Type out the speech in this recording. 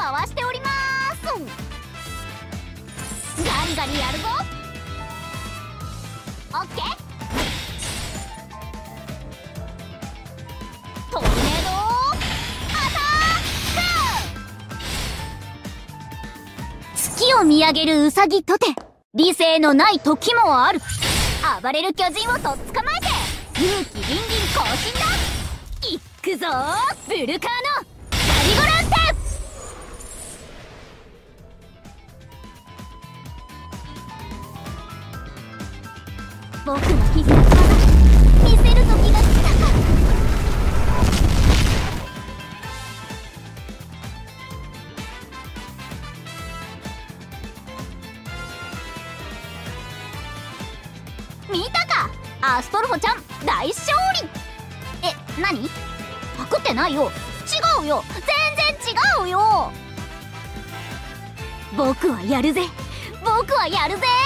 回しております。ガリガリやるぞ。オッケー。トルネードアタック。月を見上げるウサギとて理性のない時もある。暴れる巨人をとっ捕まえて勇気ビンビン更新だ。いっくぞー、ブルカーノガリゴランテ。僕の必殺技見せる時が来たか。見たか、アストルホちゃん大勝利。何？パクってないよ。違うよ、全然違うよ。僕はやるぜ、僕はやるぜ。